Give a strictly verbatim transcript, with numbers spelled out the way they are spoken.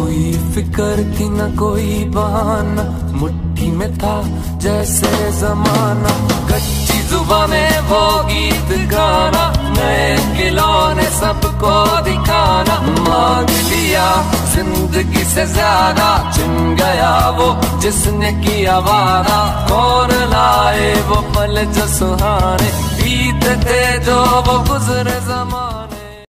कोई फिक्र थी न कोई बहाना, मुट्ठी में था जैसे जमाना। कच्ची जुबान में वो गीत गाना, नए खिलौने सबको दिखाना। मांग लिया जिंदगी से ज्यादा, चिन गया वो जिसने किया वादा। कौन लाए वो पल जो सुहाने, बीतते जो वो गुजरे ज़माने।